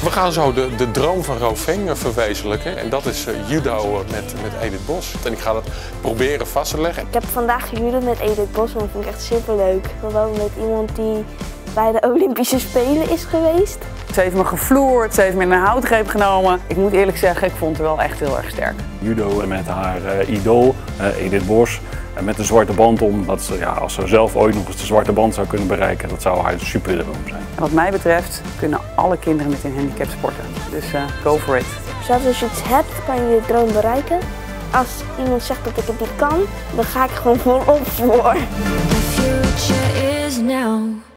We gaan zo de droom van Roveng verwezenlijken. En dat is judo met Edith Bos. En ik ga dat proberen vast te leggen. Ik heb vandaag gejudo met Edith Bos en dat vond ik echt superleuk. Gewoon met iemand die bij de Olympische Spelen is geweest. Ze heeft me gevloerd, ze heeft me in een houtgreep genomen. Ik moet eerlijk zeggen, ik vond het wel echt heel erg sterk. Judo met haar idool, Edith Bos, met een zwarte band om. Dat ze, als ze zelf ooit nog eens de zwarte band zou kunnen bereiken, dat zou haar superdroom zijn. En wat mij betreft kunnen alle kinderen met een handicap sporten. Dus go for it. Zelfs als je iets hebt, kan je je droom bereiken. Als iemand zegt dat ik het niet kan, dan ga ik gewoon volop voor.